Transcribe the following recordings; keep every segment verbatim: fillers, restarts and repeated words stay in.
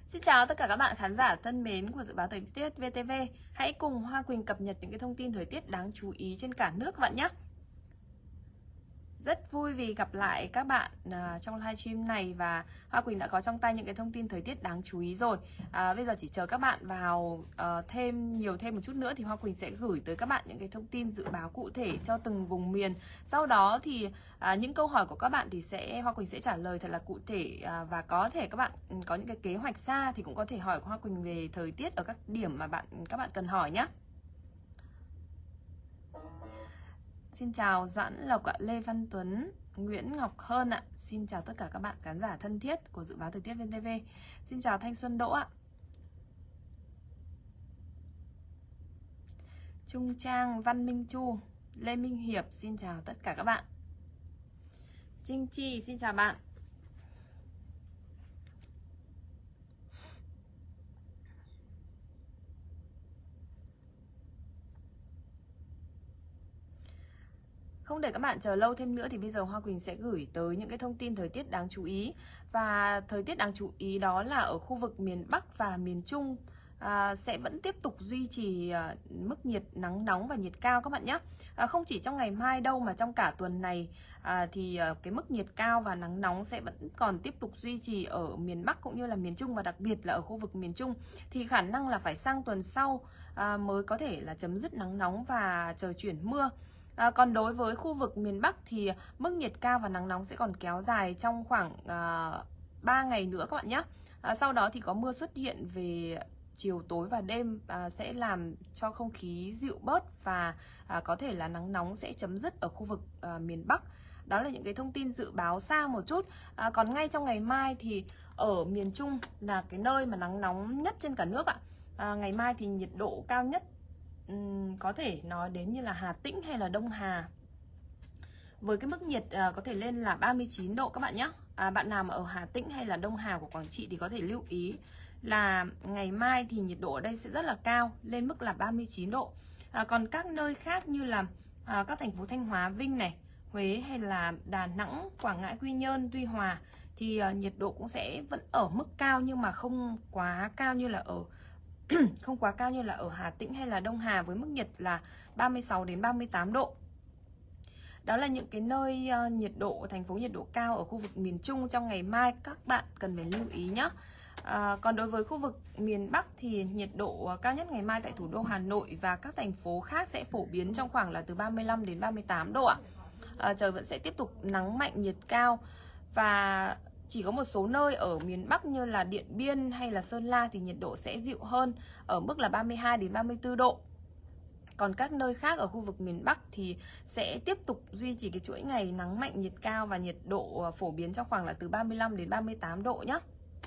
Xin chào tất cả các bạn khán giả thân mến của Dự báo Thời tiết vê tê vê. Hãy cùng Hoa Quỳnh cập nhật những cái thông tin thời tiết đáng chú ý trên cả nước các bạn nhé. Rất vui vì gặp lại các bạn uh, trong livestream này, và Hoa Quỳnh đã có trong tay những cái thông tin thời tiết đáng chú ý rồi. À, bây giờ chỉ chờ các bạn vào uh, thêm nhiều thêm một chút nữa thì Hoa Quỳnh sẽ gửi tới các bạn những cái thông tin dự báo cụ thể cho từng vùng miền. Sau đó thì uh, những câu hỏi của các bạn thì sẽ Hoa Quỳnh sẽ trả lời thật là cụ thể, uh, và có thể các bạn có những cái kế hoạch xa thì cũng có thể hỏi Hoa Quỳnh về thời tiết ở các điểm mà bạn các bạn cần hỏi nhé. Xin chào Doãn Lộc ạ, Lê Văn Tuấn, Nguyễn Ngọc Hơn ạ. Xin chào tất cả các bạn khán giả thân thiết của Dự báo Thời tiết vê tê vê. Xin chào Thanh Xuân Đỗ ạ. Trung Trang, Văn Minh Chu, Lê Minh Hiệp, xin chào tất cả các bạn. Trinh Chi, xin chào bạn. Không để các bạn chờ lâu thêm nữa thì bây giờ Hoa Quỳnh sẽ gửi tới những cái thông tin thời tiết đáng chú ý. Và thời tiết đáng chú ý đó là ở khu vực miền Bắc và miền Trung à, sẽ vẫn tiếp tục duy trì à, mức nhiệt nắng nóng và nhiệt cao các bạn nhé. À, không chỉ trong ngày mai đâu mà trong cả tuần này à, thì à, cái mức nhiệt cao và nắng nóng sẽ vẫn còn tiếp tục duy trì ở miền Bắc cũng như là miền Trung, và đặc biệt là ở khu vực miền Trung thì khả năng là phải sang tuần sau à, mới có thể là chấm dứt nắng nóng và trời chuyển mưa. À, còn đối với khu vực miền Bắc thì mức nhiệt cao và nắng nóng sẽ còn kéo dài trong khoảng à, ba ngày nữa các bạn nhé. À, sau đó thì có mưa xuất hiện về chiều tối và đêm à, sẽ làm cho không khí dịu bớt, và à, có thể là nắng nóng sẽ chấm dứt ở khu vực à, miền Bắc. Đó là những cái thông tin dự báo xa một chút. À, còn ngay trong ngày mai thì ở miền Trung là cái nơi mà nắng nóng nhất trên cả nước ạ. À, ngày mai thì nhiệt độ cao nhất Uhm, có thể nói đến như là Hà Tĩnh hay là Đông Hà, với cái mức nhiệt uh, có thể lên là ba mươi chín độ các bạn nhé. À, bạn nào mà ở Hà Tĩnh hay là Đông Hà của Quảng Trị thì có thể lưu ý là ngày mai thì nhiệt độ ở đây sẽ rất là cao, lên mức là ba mươi chín độ. À, còn các nơi khác như là à, các thành phố Thanh Hóa, Vinh này, Huế hay là Đà Nẵng, Quảng Ngãi, Quy Nhơn, Tuy Hòa thì uh, nhiệt độ cũng sẽ vẫn ở mức cao, nhưng mà không quá cao như là ở không quá cao như là ở Hà Tĩnh hay là Đông Hà, với mức nhiệt là ba mươi sáu đến ba mươi tám độ. Đó là những cái nơi uh, nhiệt độ, thành phố nhiệt độ cao ở khu vực miền Trung trong ngày mai các bạn cần phải lưu ý nhé. À, còn đối với khu vực miền Bắc thì nhiệt độ cao nhất ngày mai tại thủ đô Hà Nội và các thành phố khác sẽ phổ biến trong khoảng là từ ba mươi lăm đến ba mươi tám độ ạ. À, trời vẫn sẽ tiếp tục nắng mạnh, nhiệt cao, và chỉ có một số nơi ở miền Bắc như là Điện Biên hay là Sơn La thì nhiệt độ sẽ dịu hơn ở mức là ba mươi hai đến ba mươi tư độ. Còn các nơi khác ở khu vực miền Bắc thì sẽ tiếp tục duy trì cái chuỗi ngày nắng mạnh, nhiệt cao, và nhiệt độ phổ biến trong khoảng là từ ba mươi lăm đến ba mươi tám độ nhé.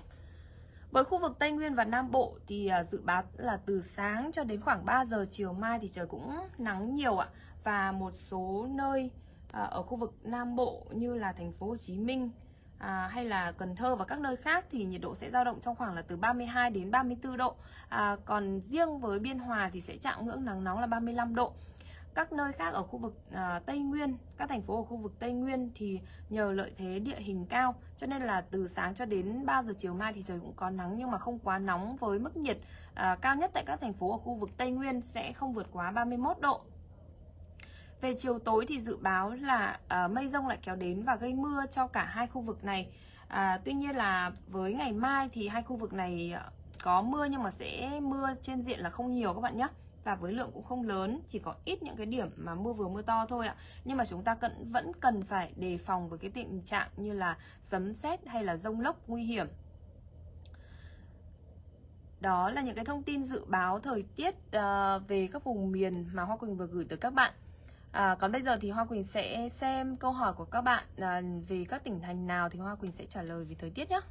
Với khu vực Tây Nguyên và Nam Bộ thì dự báo là từ sáng cho đến khoảng ba giờ chiều mai thì trời cũng nắng nhiều ạ. Và một số nơi ở khu vực Nam Bộ như là thành phố Hồ Chí Minh À, hay là Cần Thơ và các nơi khác thì nhiệt độ sẽ dao động trong khoảng là từ ba mươi hai đến ba mươi tư độ. À, còn riêng với Biên Hòa thì sẽ chạm ngưỡng nắng nóng là ba mươi lăm độ. Các nơi khác ở khu vực à, Tây Nguyên, các thành phố ở khu vực Tây Nguyên thì nhờ lợi thế địa hình cao cho nên là từ sáng cho đến ba giờ chiều mai thì trời cũng có nắng, nhưng mà không quá nóng, với mức nhiệt à, cao nhất tại các thành phố ở khu vực Tây Nguyên sẽ không vượt quá ba mươi mốt độ. Về chiều tối thì dự báo là uh, mây rông lại kéo đến và gây mưa cho cả hai khu vực này. À, tuy nhiên là với ngày mai thì hai khu vực này có mưa, nhưng mà sẽ mưa trên diện là không nhiều các bạn nhé. Và với lượng cũng không lớn, chỉ có ít những cái điểm mà mưa vừa mưa to thôi ạ. Nhưng mà chúng ta cần, vẫn cần phải đề phòng với cái tình trạng như là sấm sét hay là dông lốc nguy hiểm. Đó là những cái thông tin dự báo thời tiết uh, về các vùng miền mà Hoa Quỳnh vừa gửi tới các bạn. À, còn bây giờ thì Hoa Quỳnh sẽ xem câu hỏi của các bạn à, về các tỉnh thành nào thì Hoa Quỳnh sẽ trả lời về thời tiết nhé.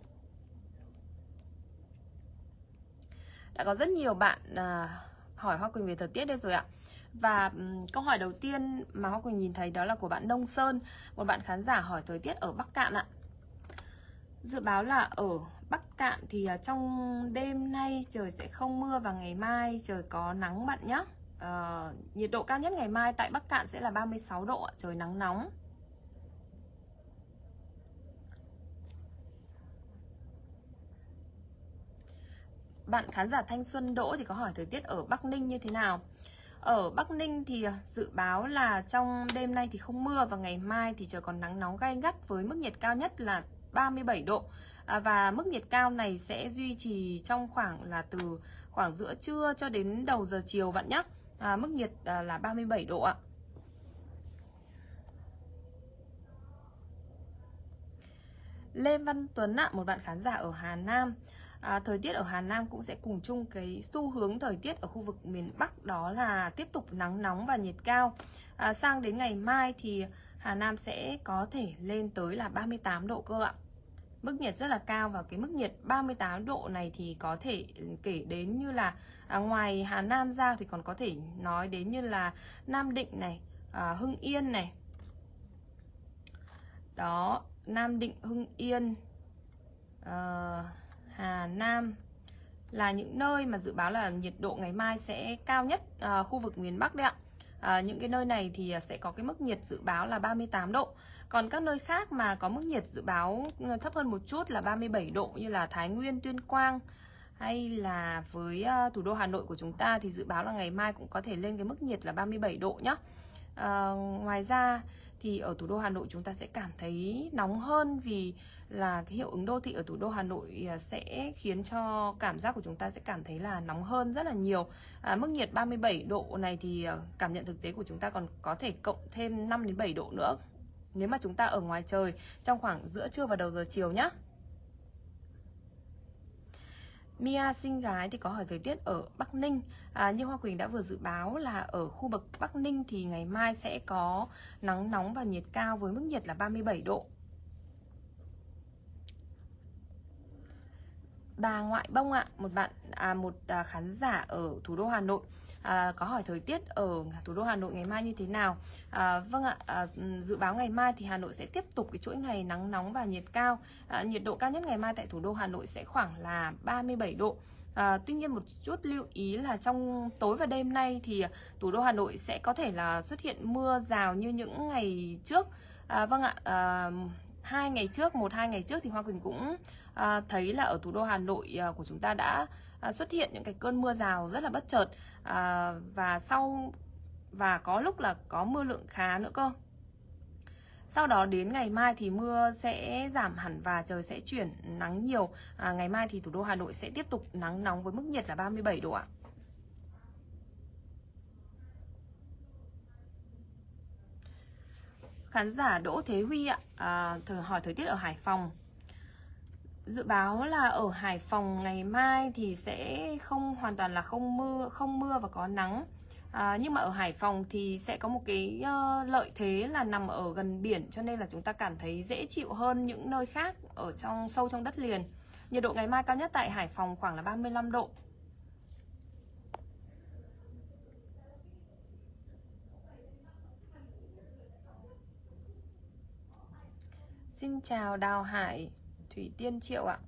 Đã có rất nhiều bạn à, hỏi Hoa Quỳnh về thời tiết đây rồi ạ. Và um, câu hỏi đầu tiên mà Hoa Quỳnh nhìn thấy đó là của bạn Nông Sơn, một bạn khán giả hỏi thời tiết ở Bắc Cạn ạ. Dự báo là ở Bắc Cạn thì uh, trong đêm nay trời sẽ không mưa và ngày mai trời có nắng bạn nhé. Uh, nhiệt độ cao nhất ngày mai tại Bắc Cạn sẽ là ba mươi sáu độ, trời nắng nóng. bạn khán giả Thanh Xuân Đỗ thì có hỏi thời tiết ở Bắc Ninh như thế nào. Ở Bắc Ninh thì dự báo là trong đêm nay thì không mưa và ngày mai thì trời còn nắng nóng gay gắt với mức nhiệt cao nhất là ba mươi bảy độ. À, và mức nhiệt cao này sẽ duy trì trong khoảng là từ khoảng giữa trưa cho đến đầu giờ chiều bạn nhé. À, mức nhiệt à, là ba mươi bảy độ ạ. Lê Văn Tuấn ạ, một bạn khán giả ở Hà Nam. À, thời tiết ở Hà Nam cũng sẽ cùng chung cái xu hướng thời tiết ở khu vực miền Bắc, đó là tiếp tục nắng nóng và nhiệt cao. À, sang đến ngày mai thì Hà Nam sẽ có thể lên tới là ba mươi tám độ cơ ạ. Mức nhiệt rất là cao, và cái mức nhiệt ba mươi tám độ này thì có thể kể đến như là à, ngoài Hà Nam ra thì còn có thể nói đến như là Nam Định này, à, Hưng Yên này. Đó, Nam Định, Hưng Yên, uh, Hà Nam là những nơi mà dự báo là nhiệt độ ngày mai sẽ cao nhất uh, khu vực miền Bắc đấy ạ. Uh, những cái nơi này thì sẽ có cái mức nhiệt dự báo là ba mươi tám độ. Còn các nơi khác mà có mức nhiệt dự báo thấp hơn một chút là ba mươi bảy độ như là Thái Nguyên, Tuyên Quang hay là với uh, thủ đô Hà Nội của chúng ta thì dự báo là ngày mai cũng có thể lên cái mức nhiệt là ba mươi bảy độ nhé. Uh, ngoài ra thì ở thủ đô Hà Nội chúng ta sẽ cảm thấy nóng hơn, vì là cái hiệu ứng đô thị ở thủ đô Hà Nội sẽ khiến cho cảm giác của chúng ta sẽ cảm thấy là nóng hơn rất là nhiều. À, mức nhiệt ba mươi bảy độ này thì cảm nhận thực tế của chúng ta còn có thể cộng thêm năm đến bảy độ nữa nếu mà chúng ta ở ngoài trời trong khoảng giữa trưa và đầu giờ chiều nhé. Mia xinh gái thì có hỏi thời tiết ở Bắc Ninh. À, như Hoa Quỳnh đã vừa dự báo là ở khu vực Bắc Ninh thì ngày mai sẽ có nắng nóng và nhiệt cao với mức nhiệt là ba mươi bảy độ. Bà Ngoại Bông ạ, một bạn à, một à, khán giả ở thủ đô Hà Nội à, có hỏi thời tiết ở thủ đô Hà Nội ngày mai như thế nào. À, vâng ạ, à, dự báo ngày mai thì Hà Nội sẽ tiếp tục cái chuỗi ngày nắng nóng và nhiệt cao. À, nhiệt độ cao nhất ngày mai tại thủ đô Hà Nội sẽ khoảng là ba mươi bảy độ. À, tuy nhiên một chút lưu ý là trong tối và đêm nay thì thủ đô Hà Nội sẽ có thể là xuất hiện mưa rào như những ngày trước. À, vâng ạ, à, hai ngày trước, một hai ngày trước thì Hoa Quỳnh cũng à, thấy là ở thủ đô Hà Nội à, của chúng ta đã à, xuất hiện những cái cơn mưa rào rất là bất chợt, à, và sau và có lúc là có mưa lượng khá nữa cơ. Sau đó đến ngày mai thì mưa sẽ giảm hẳn và trời sẽ chuyển nắng nhiều. À, ngày mai thì thủ đô Hà Nội sẽ tiếp tục nắng nóng với mức nhiệt là ba mươi bảy độ ạ. Khán giả Đỗ Thế Huy ạ, à, thử hỏi thời tiết ở Hải Phòng. Dự báo là ở Hải Phòng ngày mai thì sẽ không hoàn toàn là không mưa, không mưa và có nắng. À, nhưng mà ở Hải Phòng thì sẽ có một cái uh, lợi thế là nằm ở gần biển, cho nên là chúng ta cảm thấy dễ chịu hơn những nơi khác ở trong sâu trong đất liền. Nhiệt độ ngày mai cao nhất tại Hải Phòng khoảng là ba mươi lăm độ. Xin chào Đào Hải, Thủy Tiên Triệu ạ.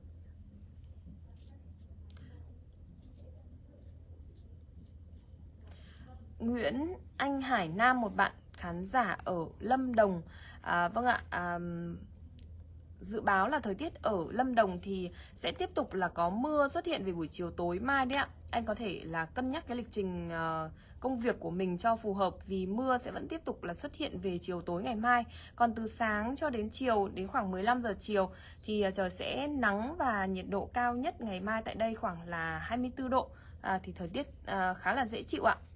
Nguyễn Anh Hải Nam, một bạn khán giả ở Lâm Đồng. À, vâng ạ, à, dự báo là thời tiết ở Lâm Đồng thì sẽ tiếp tục là có mưa xuất hiện về buổi chiều tối mai đấy ạ. Anh có thể là cân nhắc cái lịch trình uh, công việc của mình cho phù hợp, vì mưa sẽ vẫn tiếp tục là xuất hiện về chiều tối ngày mai. Còn từ sáng cho đến chiều, đến khoảng mười lăm giờ chiều thì uh, trời sẽ nắng và nhiệt độ cao nhất ngày mai tại đây khoảng là hai mươi tư độ. À, thì thời tiết uh, khá là dễ chịu ạ.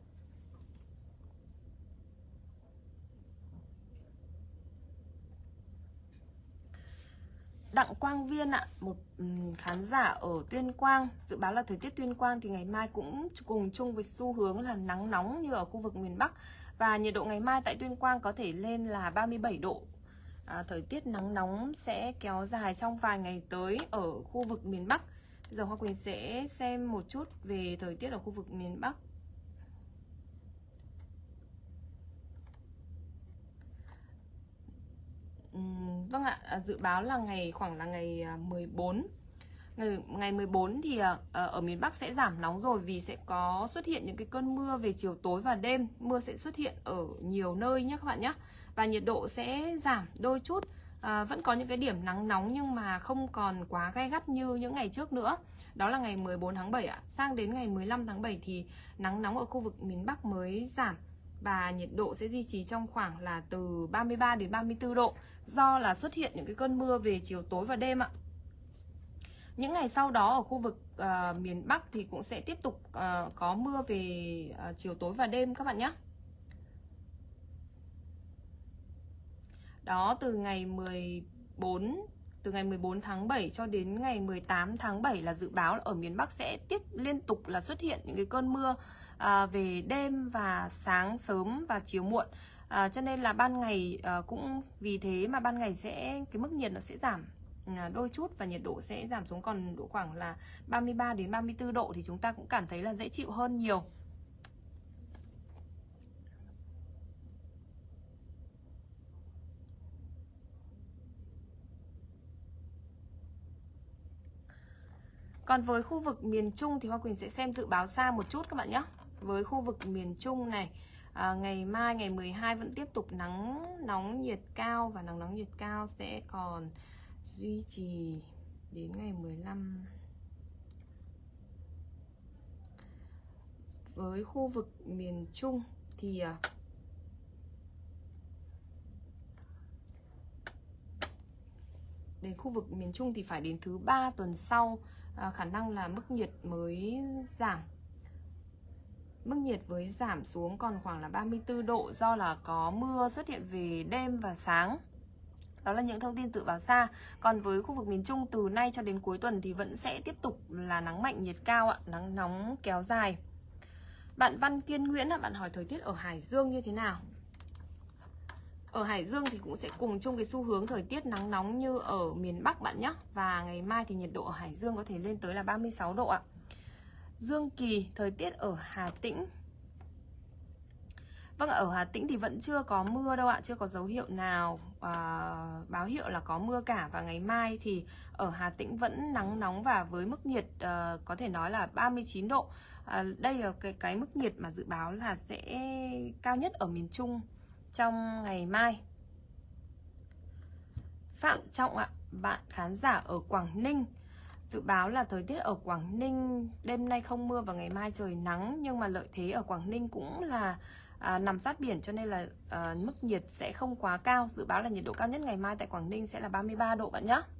Đặng Quang Viên ạ, một khán giả ở Tuyên Quang, dự báo là thời tiết Tuyên Quang thì ngày mai cũng cùng chung với xu hướng là nắng nóng như ở khu vực miền Bắc, và nhiệt độ ngày mai tại Tuyên Quang có thể lên là ba mươi bảy độ. À, thời tiết nắng nóng sẽ kéo dài trong vài ngày tới ở khu vực miền Bắc. Bây giờ Hoa Quỳnh sẽ xem một chút về thời tiết ở khu vực miền Bắc. Uhm, vâng ạ, à, dự báo là ngày khoảng là ngày mười bốn. Ngày, ngày mười bốn thì à, ở miền Bắc sẽ giảm nóng rồi, vì sẽ có xuất hiện những cái cơn mưa về chiều tối và đêm. Mưa sẽ xuất hiện ở nhiều nơi nhé các bạn nhé. Và nhiệt độ sẽ giảm đôi chút à, vẫn có những cái điểm nắng nóng nhưng mà không còn quá gay gắt như những ngày trước nữa. Đó là ngày mười bốn tháng bảy ạ. Sang đến ngày mười lăm tháng bảy thì nắng nóng ở khu vực miền Bắc mới giảm và nhiệt độ sẽ duy trì trong khoảng là từ ba mươi ba đến ba mươi tư độ, do là xuất hiện những cái cơn mưa về chiều tối và đêm ạ. Những ngày sau đó ở khu vực uh, miền Bắc thì cũng sẽ tiếp tục uh, có mưa về uh, chiều tối và đêm các bạn nhé. Đó, từ ngày mười bốn từ ngày mười bốn tháng bảy cho đến ngày mười tám tháng bảy là dự báo ở miền Bắc sẽ tiếp liên tục là xuất hiện những cái cơn mưa à, về đêm và sáng sớm và chiều muộn. À, cho nên là ban ngày à, cũng vì thế mà ban ngày sẽ cái mức nhiệt nó sẽ giảm à, đôi chút và nhiệt độ sẽ giảm xuống còn độ khoảng là ba mươi ba đến ba mươi tư độ thì chúng ta cũng cảm thấy là dễ chịu hơn nhiều. Còn với khu vực miền Trung thì Hoa Quỳnh sẽ xem dự báo xa một chút các bạn nhé. Với khu vực miền Trung này, à, ngày mai ngày mười hai vẫn tiếp tục nắng nóng nhiệt cao và nắng nóng nhiệt cao sẽ còn duy trì đến ngày mười lăm. Với khu vực miền Trung thì à, đến khu vực miền Trung thì phải đến thứ ba tuần sau à, khả năng là mức nhiệt mới giảm. Mức nhiệt mới giảm xuống còn khoảng là ba mươi tư độ do là có mưa xuất hiện về đêm và sáng. Đó là những thông tin dự báo xa. Còn với khu vực miền Trung từ nay cho đến cuối tuần thì vẫn sẽ tiếp tục là nắng mạnh nhiệt cao ạ, nắng nóng kéo dài. Bạn Văn Kiên Nguyễn ạ, bạn hỏi thời tiết ở Hải Dương như thế nào? Ở Hải Dương thì cũng sẽ cùng chung cái xu hướng thời tiết nắng nóng như ở miền Bắc bạn nhé. Và ngày mai thì nhiệt độ ở Hải Dương có thể lên tới là ba mươi sáu độ ạ. Dương Kỳ, thời tiết ở Hà Tĩnh. Vâng, ở Hà Tĩnh thì vẫn chưa có mưa đâu ạ, chưa có dấu hiệu nào à, báo hiệu là có mưa cả. Và ngày mai thì ở Hà Tĩnh vẫn nắng nóng và với mức nhiệt à, có thể nói là ba mươi chín độ. à, Đây là cái, cái mức nhiệt mà dự báo là sẽ cao nhất ở miền Trung trong ngày mai. Phạm Trọng ạ, bạn khán giả ở Quảng Ninh. Dự báo là thời tiết ở Quảng Ninh đêm nay không mưa và ngày mai trời nắng. Nhưng mà lợi thế ở Quảng Ninh cũng là à, nằm sát biển cho nên là à, mức nhiệt sẽ không quá cao. Dự báo là nhiệt độ cao nhất ngày mai tại Quảng Ninh sẽ là ba mươi ba độ bạn nhé.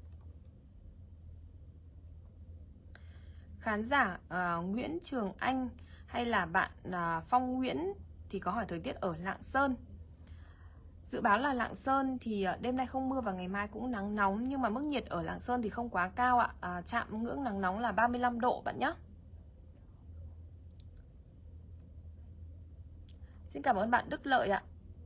Khán giả à, Nguyễn Trường Anh hay là bạn à, Phong Nguyễn thì có hỏi thời tiết ở Lạng Sơn. Dự báo là Lạng Sơn thì đêm nay không mưa và ngày mai cũng nắng nóng. Nhưng mà mức nhiệt ở Lạng Sơn thì không quá cao ạ. à, Chạm ngưỡng nắng nóng là ba mươi lăm độ bạn nhé. Xin cảm ơn bạn Đức Lợi ạ.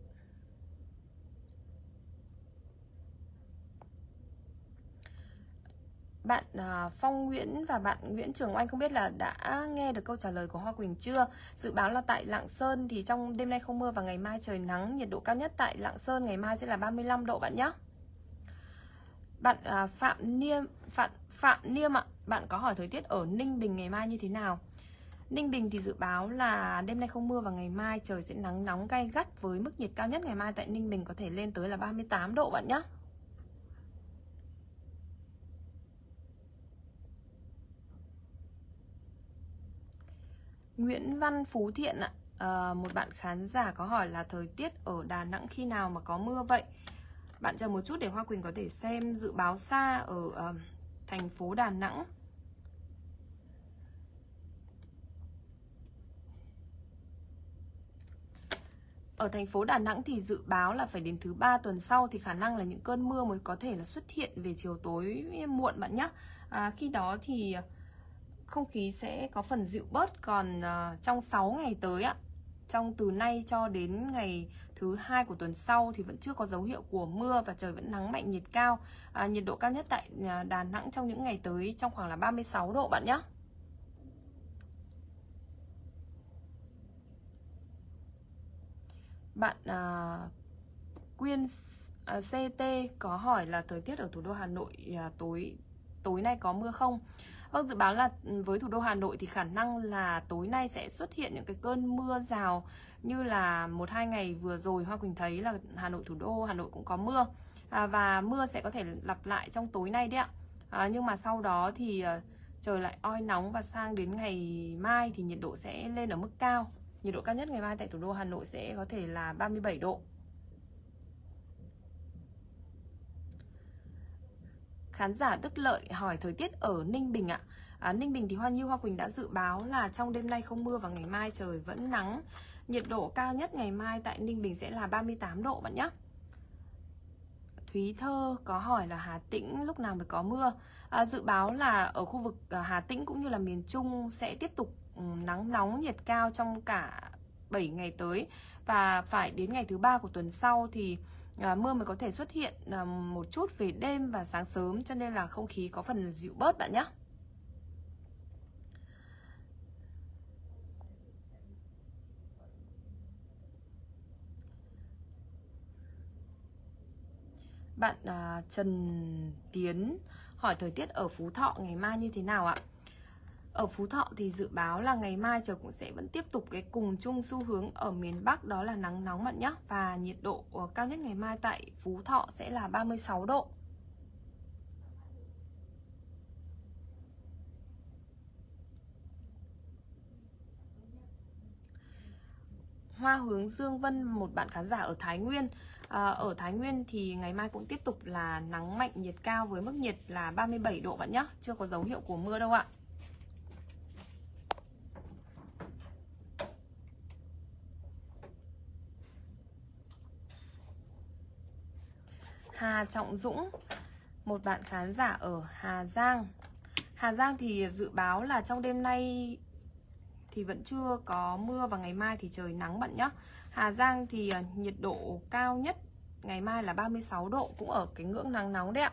Bạn à, Phong Nguyễn và bạn Nguyễn Trường Oanh không biết là đã nghe được câu trả lời của Hoa Quỳnh chưa? Dự báo là tại Lạng Sơn thì trong đêm nay không mưa và ngày mai trời nắng. Nhiệt độ cao nhất tại Lạng Sơn ngày mai sẽ là ba mươi lăm độ bạn nhé. Bạn à, Phạm Niêm Phạm, Phạm Niêm ạ, bạn có hỏi thời tiết ở Ninh Bình ngày mai như thế nào? Ninh Bình thì dự báo là đêm nay không mưa và ngày mai trời sẽ nắng nóng gay gắt với mức nhiệt cao nhất ngày mai tại Ninh Bình có thể lên tới là ba mươi tám độ bạn nhé. Nguyễn Văn Phú Thiện ạ, à, một bạn khán giả có hỏi là thời tiết ở Đà Nẵng khi nào mà có mưa vậy? Bạn chờ một chút để Hoa Quỳnh có thể xem dự báo xa ở uh, thành phố Đà Nẵng. Ở thành phố Đà Nẵng thì dự báo là phải đến thứ ba tuần sau thì khả năng là những cơn mưa mới có thể là xuất hiện về chiều tối muộn bạn nhé. À, khi đó thì không khí sẽ có phần dịu bớt. Còn uh, trong sáu ngày tới ạ, trong từ nay cho đến ngày thứ hai của tuần sau thì vẫn chưa có dấu hiệu của mưa và trời vẫn nắng mạnh nhiệt cao. à, Nhiệt độ cao nhất tại Đà Nẵng trong những ngày tới trong khoảng là ba mươi sáu độ bạn nhé. Bạn uh, Quyên uh, xê tê có hỏi là thời tiết ở thủ đô Hà Nội uh, tối tối nay có mưa không? Vâng, dự báo là với thủ đô Hà Nội thì khả năng là tối nay sẽ xuất hiện những cái cơn mưa rào như là một hai ngày vừa rồi Hoa Quỳnh thấy là Hà Nội thủ đô Hà Nội cũng có mưa. à, và mưa sẽ có thể lặp lại trong tối nay đấy ạ. À, nhưng mà sau đó thì uh, trời lại oi nóng và sang đến ngày mai thì nhiệt độ sẽ lên ở mức cao. Nhiệt độ cao nhất ngày mai tại thủ đô Hà Nội sẽ có thể là ba mươi bảy độ. Khán giả Đức Lợi hỏi thời tiết ở Ninh Bình ạ. À, Ninh Bình thì Hoa Như Hoa Quỳnh đã dự báo là trong đêm nay không mưa và ngày mai trời vẫn nắng. Nhiệt độ cao nhất ngày mai tại Ninh Bình sẽ là ba mươi tám độ bạn nhé. Thúy Thơ có hỏi là Hà Tĩnh lúc nào mới có mưa. À, dự báo là ở khu vực Hà Tĩnh cũng như là miền Trung sẽ tiếp tục nắng nóng, nhiệt cao trong cả bảy ngày tới. Và phải đến ngày thứ ba của tuần sau thì à, mưa mới có thể xuất hiện à, một chút về đêm và sáng sớm, cho nên là không khí có phần dịu bớt bạn nhé. Bạn à, Trần Tiến hỏi thời tiết ở Phú Thọ ngày mai như thế nào ạ? Ở Phú Thọ thì dự báo là ngày mai trời cũng sẽ vẫn tiếp tục cái cùng chung xu hướng ở miền Bắc, đó là nắng nóng bạn nhé. Và nhiệt độ cao nhất ngày mai tại Phú Thọ sẽ là ba mươi sáu độ. Hoa hướng Dương Vân, một bạn khán giả ở Thái Nguyên. À, ở Thái Nguyên thì ngày mai cũng tiếp tục là nắng mạnh, nhiệt cao với mức nhiệt là ba mươi bảy độ bạn nhé. Chưa có dấu hiệu của mưa đâu ạ. Hà Trọng Dũng, một bạn khán giả ở Hà Giang. Hà Giang thì dự báo là trong đêm nay thì vẫn chưa có mưa và ngày mai thì trời nắng bạn nhé. Hà Giang thì nhiệt độ cao nhất ngày mai là ba mươi sáu độ, cũng ở cái ngưỡng nắng nóng đấy ạ.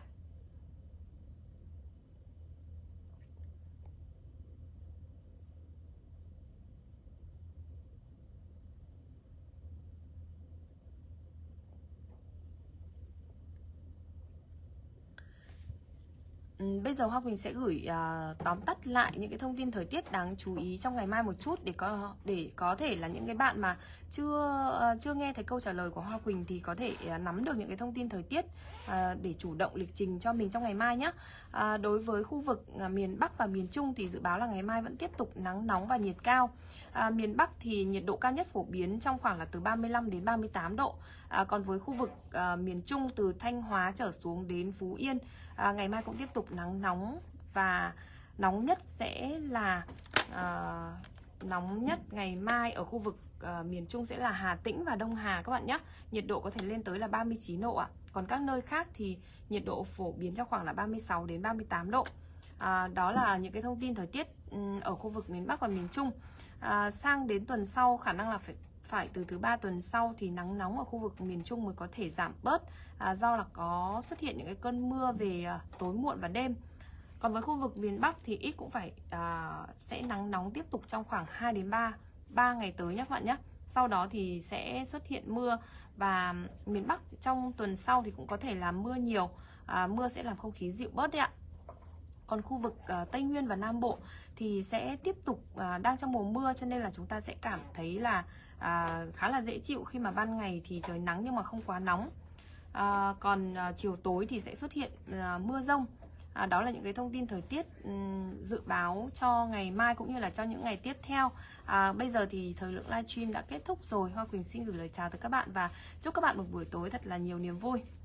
Bây giờ Hoa Quỳnh sẽ gửi uh, tóm tắt lại những cái thông tin thời tiết đáng chú ý trong ngày mai một chút để có để có thể là những cái bạn mà chưa uh, chưa nghe thấy câu trả lời của Hoa Quỳnh thì có thể uh, nắm được những cái thông tin thời tiết uh, để chủ động lịch trình cho mình trong ngày mai nhé. Uh, đối với khu vực uh, miền Bắc và miền Trung thì dự báo là ngày mai vẫn tiếp tục nắng nóng và nhiệt cao. Uh, miền Bắc thì nhiệt độ cao nhất phổ biến trong khoảng là từ ba mươi lăm đến ba mươi tám độ. Uh, còn với khu vực uh, miền Trung từ Thanh Hóa trở xuống đến Phú Yên, À, ngày mai cũng tiếp tục nắng nóng và nóng nhất sẽ là uh, nóng nhất ngày mai ở khu vực uh, miền Trung sẽ là Hà Tĩnh và Đông Hà các bạn nhé. Nhiệt độ có thể lên tới là ba mươi chín độ ạ. Còn các nơi khác thì nhiệt độ phổ biến trong khoảng là ba mươi sáu đến ba mươi tám độ. À, đó là những cái thông tin thời tiết um, ở khu vực miền Bắc và miền Trung. À, sang đến tuần sau khả năng là phải phải từ thứ ba tuần sau thì nắng nóng ở khu vực miền Trung mới có thể giảm bớt, à, do là có xuất hiện những cái cơn mưa về à, tối muộn và đêm. Còn với khu vực miền Bắc thì ít cũng phải à, sẽ nắng nóng tiếp tục trong khoảng hai đến ba ngày tới nhé các bạn nhé. Sau đó thì sẽ xuất hiện mưa và miền Bắc trong tuần sau thì cũng có thể là mưa nhiều, à, mưa sẽ làm không khí dịu bớt đấy ạ. Còn khu vực uh, Tây Nguyên và Nam Bộ thì sẽ tiếp tục uh, đang trong mùa mưa, cho nên là chúng ta sẽ cảm thấy là uh, khá là dễ chịu khi mà ban ngày thì trời nắng nhưng mà không quá nóng. Uh, còn uh, chiều tối thì sẽ xuất hiện uh, mưa rông. À, đó là những cái thông tin thời tiết um, dự báo cho ngày mai cũng như là cho những ngày tiếp theo. À, bây giờ thì thời lượng livestream đã kết thúc rồi. Hoa Quỳnh xin gửi lời chào tới các bạn và chúc các bạn một buổi tối thật là nhiều niềm vui.